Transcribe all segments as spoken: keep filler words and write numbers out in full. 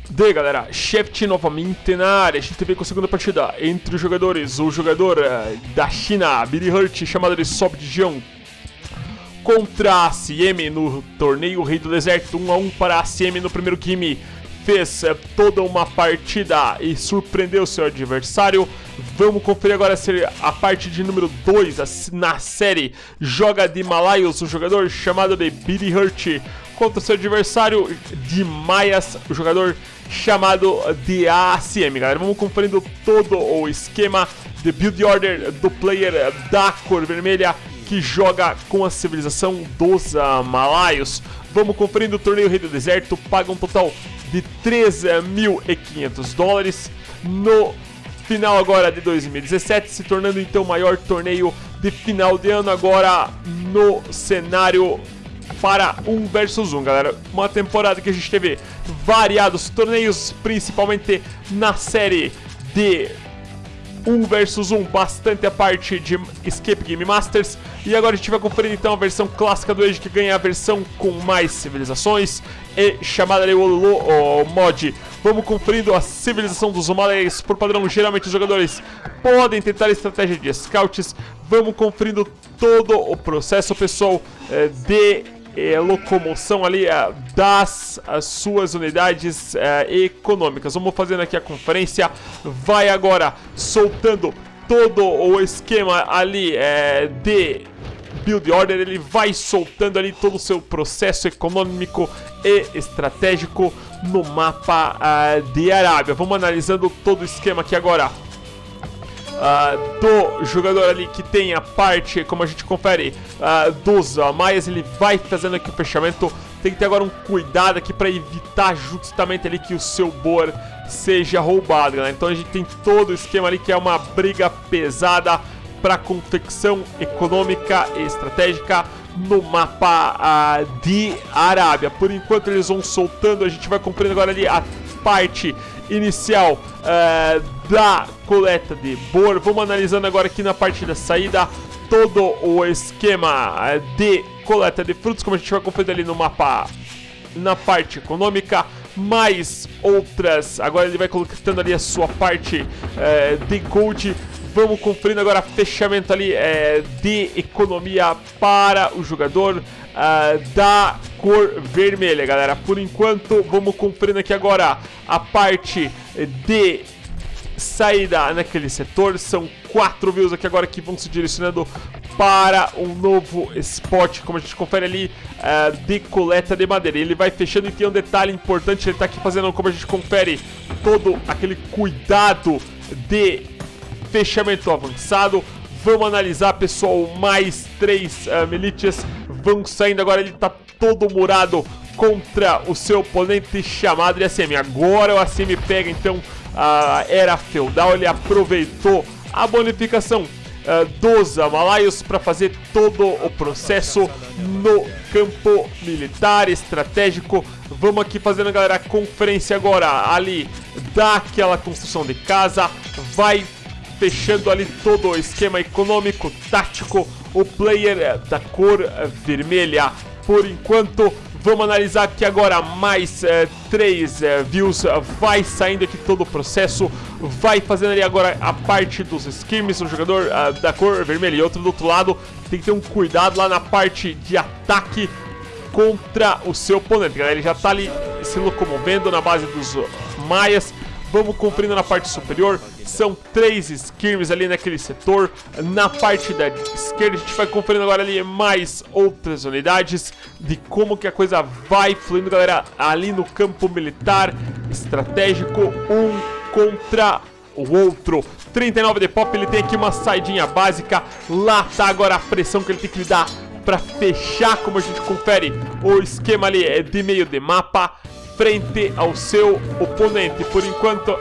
Daí galera, Shaft novamente na área. A gente vem com a segunda partida entre os jogadores. O jogador uh, da China, Billy Hurt, chamado de Sob de Jiang, contra a C M no torneio Rei do Deserto. um a um para a C M no primeiro game. Fez uh, toda uma partida e surpreendeu seu adversário. Vamos conferir agora a parte de número dois na série. Joga de Himalaios, o jogador chamado de Billy Hurt, contra seu adversário de Maias, o jogador chamado de A C M, galera. Vamos conferindo todo o esquema de build order do player da cor vermelha que joga com a civilização dos uh, Malaios. Vamos conferindo o torneio Rei do Deserto, paga um total de três mil e quinhentos dólares no final agora de dois mil e dezessete, se tornando então o maior torneio de final de ano agora no cenário para um versus um, galera. Uma temporada que a gente teve variados torneios, principalmente na série de um versus um, bastante a parte de Escape Game Masters. E agora a gente vai conferir então a versão clássica do Age, que ganha a versão com mais civilizações e chamada de o mod. Vamos conferindo a civilização dos Himalaias. Por padrão, geralmente os jogadores podem tentar a estratégia de scouts. Vamos conferindo todo o processo, pessoal, de É, locomoção ali é, das as suas unidades é, econômicas. Vamos fazendo aqui a conferência. Vai agora soltando todo o esquema ali é, de build order. Ele vai soltando ali todo o seu processo econômico e estratégico no mapa é, de Arábia. Vamos analisando todo o esquema aqui agora. Uh, do jogador ali que tem a parte, como a gente confere, uh, dos uh, Maias. Ele vai fazendo aqui o fechamento. Tem que ter agora um cuidado aqui para evitar justamente ali que o seu board seja roubado, galera. Então a gente tem todo o esquema ali que é uma briga pesada para confecção econômica e estratégica no mapa uh, de Arábia. Por enquanto eles vão soltando. A gente vai cumprindo agora ali a parte inicial uh, da coleta de boar. Vamos analisando agora aqui na parte da saída todo o esquema uh, de coleta de frutos, como a gente vai conferir ali no mapa na parte econômica, mais outras. Agora ele vai colocando ali a sua parte uh, de gold. Vamos conferindo agora fechamento ali uh, de economia para o jogador Uh, da cor vermelha, galera. Por enquanto, vamos conferindo aqui agora a parte de saída naquele setor. São quatro views aqui agora que vão se direcionando para um novo spot, como a gente confere ali, uh, de coleta de madeira. Ele vai fechando e tem um detalhe importante. Ele está aqui fazendo, como a gente confere, todo aquele cuidado de fechamento avançado. Vamos analisar, pessoal, mais três uh, milícias vão saindo agora. Ele tá todo murado contra o seu oponente chamado de A C M. Agora o A C M pega então a era feudal. Ele aproveitou a bonificação uh, dos Malaios para fazer todo o processo no campo militar estratégico. Vamos aqui fazendo, galera, a conferência agora ali daquela construção de casa. Vai fechando ali todo o esquema econômico, tático, o player da cor vermelha. Por enquanto, vamos analisar aqui agora mais uh, três uh, views. Uh, vai saindo aqui todo o processo. Vai fazendo ali agora a parte dos skirms, o jogador uh, da cor vermelha. E outro do outro lado, tem que ter um cuidado lá na parte de ataque contra o seu oponente, galera. Ele já tá ali se locomovendo na base dos uh, Maias. Vamos conferindo na parte superior. São três skirms ali naquele setor. Na parte da esquerda a gente vai conferindo agora ali mais outras unidades de como que a coisa vai fluindo, galera, ali no campo militar estratégico, um contra o outro. trinta e nove de pop, ele tem aqui uma saidinha básica. Lá tá agora a pressão que ele tem que dar para fechar, como a gente confere, o esquema ali é de meio de mapa frente ao seu oponente. Por enquanto,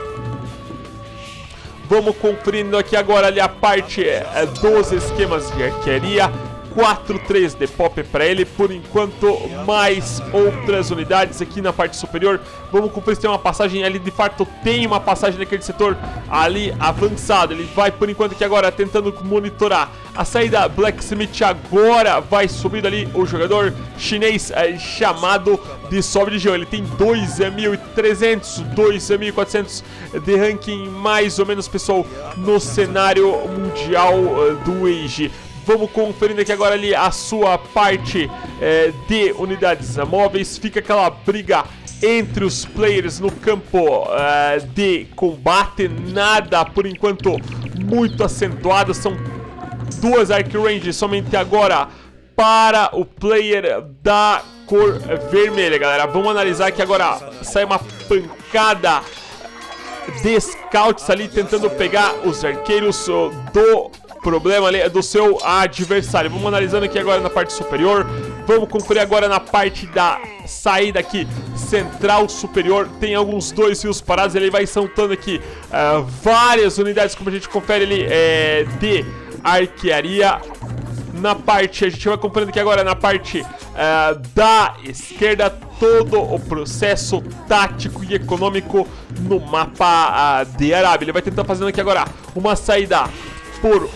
vamos conferindo aqui agora ali a parte é, dos esquemas de arquearia. quatro três de pop para ele. Por enquanto, mais outras unidades aqui na parte superior. Vamos conferir se tem uma passagem ali. De fato, tem uma passagem naquele setor ali avançado. Ele vai, por enquanto, aqui agora tentando monitorar a saída. Blacksmith agora vai subindo ali o jogador chinês é, chamado de Sob de Geo. Ele tem dois mil e trezentos, dois mil e quatrocentos de ranking, mais ou menos, pessoal, no cenário mundial uh, do Age. Vamos conferindo aqui agora ali a sua parte é, de unidades móveis. Fica aquela briga entre os players no campo uh, de combate. Nada, por enquanto, muito acentuado. São duas Arc Range somente agora para o player da cor vermelha, galera. Vamos analisar aqui agora. Sai uma pancada de scouts ali tentando pegar os arqueiros do problema ali do seu adversário. Vamos analisando aqui agora na parte superior. Vamos conferir agora na parte da saída aqui central superior. Tem alguns dois fios parados. Ele vai saltando aqui uh, várias unidades, como a gente confere ali, é, de arquearia. Na parte, a gente vai conferindo aqui agora na parte uh, da esquerda, todo o processo tático e econômico no mapa uh, de Arábia. Ele vai tentar fazendo aqui agora uma saída por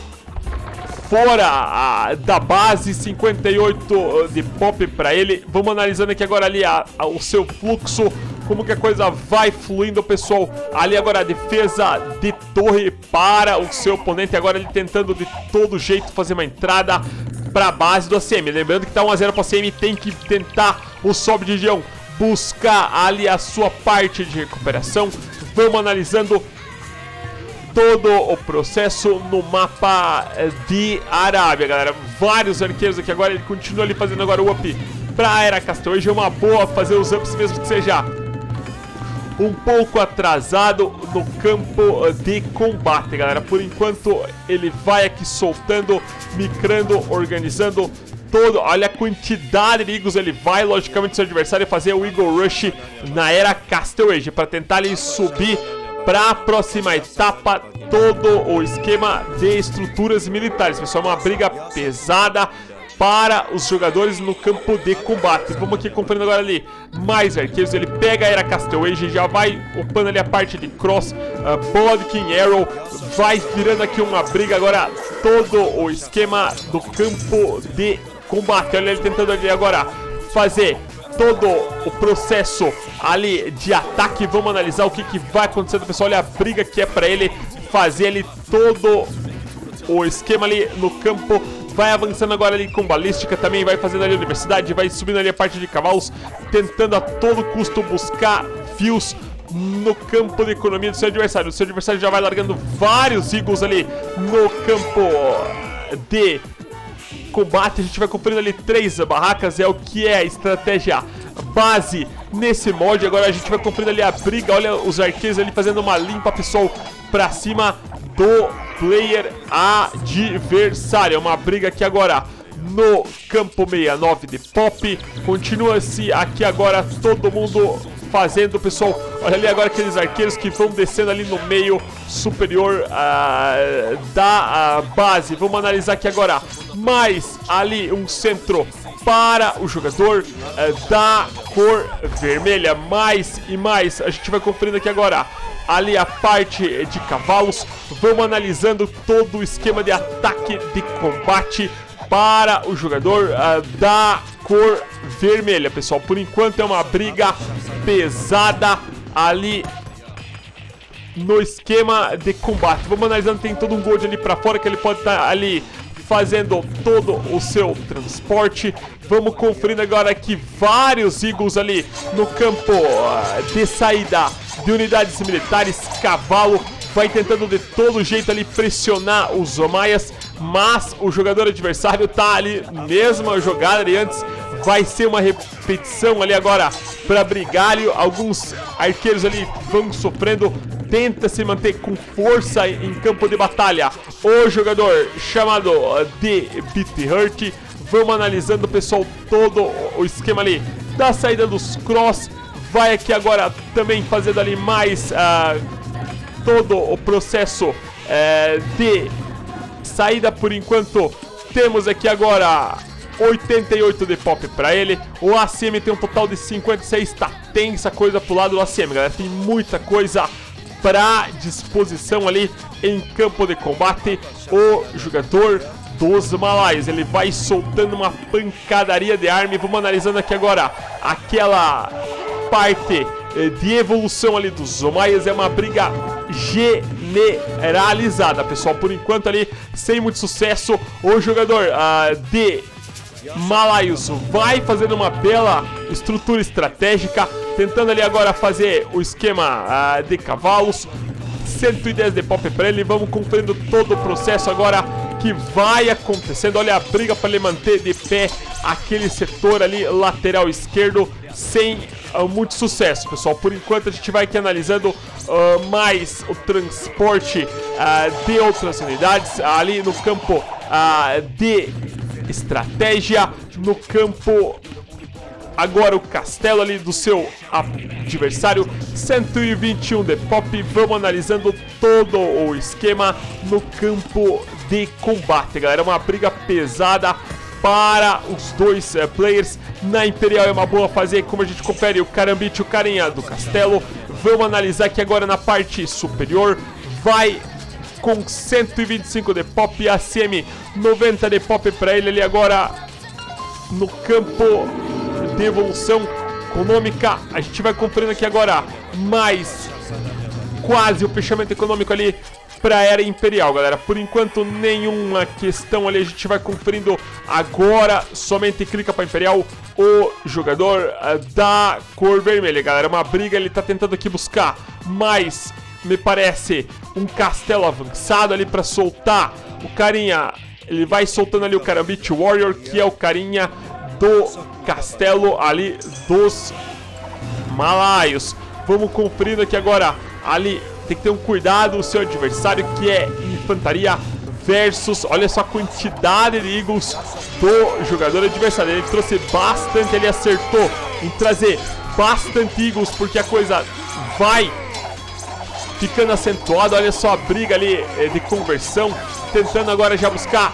fora uh, da base, cinquenta e oito de pop para ele. Vamos analisando aqui agora ali a, a, o seu fluxo, como que a coisa vai fluindo, pessoal. Ali agora a defesa de torre para o seu oponente. Agora ele tentando de todo jeito fazer uma entrada para a base do A C M. Lembrando que tá um a zero para o A C M, tem que tentar o Sob de Geo buscar ali a sua parte de recuperação. Vamos analisando todo o processo no mapa de Arábia, galera. Vários arqueiros aqui agora. Ele continua ali fazendo agora o up para a Era Castle. Hoje é uma boa fazer os ups, mesmo que seja um pouco atrasado no campo de combate, galera. Por enquanto ele vai aqui soltando, micrando, organizando todo. Olha a quantidade de Eagles. Ele vai, logicamente, seu adversário fazer o Eagle Rush na Era Castle Age para tentar ali subir para a próxima etapa. Todo o esquema de estruturas militares, pessoal. Uma briga pesada para os jogadores no campo de combate. Vamos aqui conferindo agora ali mais arqueiros. Ele pega a Era Castle Age, já vai upando ali a parte de Cross, uh, Blood King Arrow. Vai virando aqui uma briga agora, todo o esquema do campo de combate. Olha ele tentando ali agora fazer todo o processo ali de ataque. Vamos analisar o que, que vai acontecendo, pessoal. Olha a briga que é para ele fazer ali todo o esquema ali no campo. Vai avançando agora ali com balística, também vai fazendo ali a universidade, vai subindo ali a parte de cavalos, tentando a todo custo buscar fios no campo de economia do seu adversário. O seu adversário já vai largando vários Eagles ali no campo de combate. A gente vai conferindo ali três barracas, é o que é a estratégia base nesse mod. Agora a gente vai conferindo ali a briga. Olha os arqueiros ali fazendo uma limpa, pessoal, pra cima do player adversário. É uma briga aqui agora no campo sessenta e nove de pop. Continua-se aqui agora todo mundo fazendo, pessoal. Olha ali agora aqueles arqueiros que vão descendo ali no meio superior uh, da uh, base. Vamos analisar aqui agora mais ali um centro para o jogador uh, da cor vermelha. Mais e mais. A gente vai conferindo aqui agora ali a parte de cavalos. Vamos analisando todo o esquema de ataque de combate para o jogador uh, da cor vermelha, pessoal. Por enquanto é uma briga pesada ali no esquema de combate. Vamos analisando, tem todo um gold ali para fora que ele pode estar tá ali fazendo todo o seu transporte. Vamos conferindo agora aqui vários Eagles ali no campo uh, de saída de unidades militares. Cavalo vai tentando de todo jeito ali pressionar os Omaias, mas o jogador adversário tá ali, mesma jogada de antes. Vai ser uma repetição ali agora para Brigalho. Alguns arqueiros ali vão sofrendo. Tenta se manter com força em campo de batalha o jogador chamado de Beat Hurt. Vamos analisando, pessoal, todo o esquema ali da saída dos Cross. Vai aqui agora também fazendo ali mais uh, todo o processo uh, de saída, por enquanto, Temos aqui agora oitenta e oito de pop pra ele. O A C M tem um total de cinquenta e seis. Tá tensa coisa pro lado do A C M, galera. Tem muita coisa pra disposição ali em campo de combate. O jogador dos Malaios, ele vai soltando uma pancadaria de arma. E vamos analisando aqui agora aquela parte de evolução ali dos Zomaias. É uma briga generalizada, pessoal. Por enquanto ali, sem muito sucesso. O jogador uh, de Malaios vai fazendo uma bela estrutura estratégica, tentando ali agora fazer o esquema uh, de cavalos. Cento e dez de pop para ele. Vamos conferindo todo o processo agora que vai acontecendo. Olha a briga para ele manter de pé aquele setor ali lateral esquerdo, sem uh, muito sucesso, pessoal. Por enquanto a gente vai aqui analisando uh, mais o transporte uh, de outras unidades ali no campo uh, de estratégia, no campo agora o castelo ali do seu adversário. Cento e vinte e um de pop. Vamos analisando todo o esquema no campo de combate, galera. Uma briga pesada para os dois uh, players. Na Imperial é uma boa fazer, como a gente confere o Karambit e o carinha do castelo. Vamos analisar aqui agora na parte superior. Vai com cento e vinte e cinco de pop, A C M noventa de pop para ele ali agora no campo de evolução econômica. A gente vai conferindo aqui agora mais quase o fechamento econômico ali para a era imperial, galera. Por enquanto nenhuma questão ali, a gente vai conferindo agora. Somente clica para imperial o jogador uh, da cor vermelha, galera. Uma briga, ele tá tentando aqui buscar mais, me parece, um castelo avançado ali para soltar o carinha. Ele vai soltando ali o Karambit Warrior, que é o carinha do castelo ali dos Malaios. Vamos conferindo aqui agora ali. Tem que ter um cuidado o seu adversário, que é infantaria versus, olha só a quantidade de Eagles do jogador adversário. Ele trouxe bastante, ele acertou em trazer bastante Eagles, porque a coisa vai ficando acentuada. Olha só a briga ali de conversão, tentando agora já buscar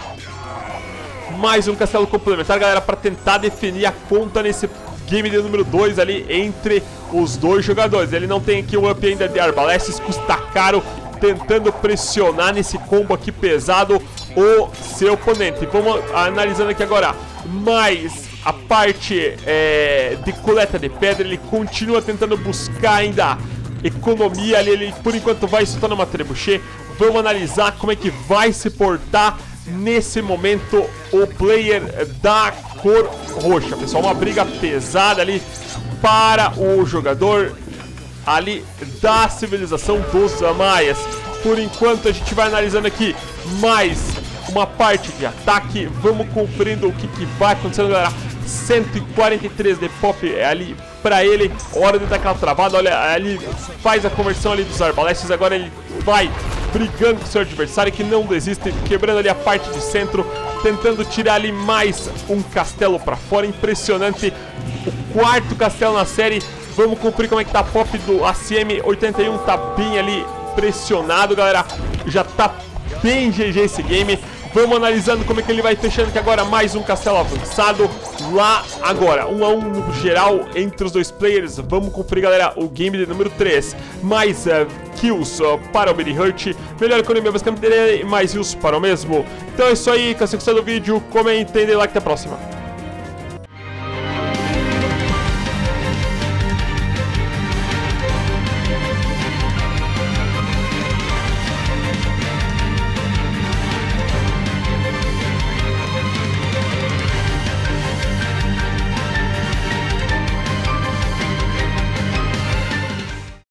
mais um castelo complementar, galera, para tentar definir a conta nesse game de número dois ali entre os dois jogadores. Ele não tem aqui o up ainda de arbalestes, custa caro, tentando pressionar nesse combo aqui pesado o seu oponente. Vamos analisando aqui agora mais a parte é, de coleta de pedra. Ele continua tentando buscar ainda economia ali, ele por enquanto vai soltando uma trebuchet. Vamos analisar como é que vai se portar nesse momento o player da cor roxa, pessoal. Uma briga pesada ali para o jogador ali da civilização dos Maias. Por enquanto a gente vai analisando aqui mais uma parte de ataque. Vamos conferindo o que, que vai acontecendo, galera. Cento e quarenta e três de pop ali para ele. Hora de dar aquela travada. Olha, ali faz a conversão ali dos arbalestes. Agora ele vai brigando com seu adversário, que não desiste, quebrando ali a parte de centro, tentando tirar ali mais um castelo para fora. Impressionante, o quarto castelo na série. Vamos conferir como é que tá a pop do A C M. Oitenta e um tá bem ali pressionado, galera. Já tá bem G G esse game. Vamos analisando como é que ele vai fechando aqui agora. Mais um castelo avançado lá agora. Um a um no geral entre os dois players. Vamos conferir, galera, o game de número três. Mais uh, kills uh, para o Birihurt. Melhor economia, basicamente, mais kills para o mesmo. Então é isso aí. Caso você gostou do vídeo, comentem e dê like. Até a próxima.